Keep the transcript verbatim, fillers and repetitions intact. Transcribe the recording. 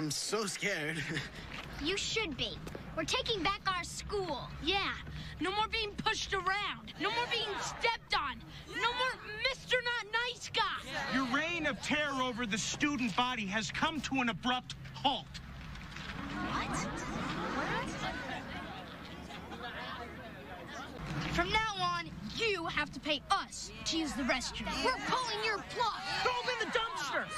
I'm so scared. You should be. We're taking back our school. Yeah. No more being pushed around. No more being stepped on. No more Mister Not Nice Guy. Your reign of terror over the student body has come to an abrupt halt. What? From now on, you have to pay us to use the restroom. We're pulling your plug. Throw them in the dumpster.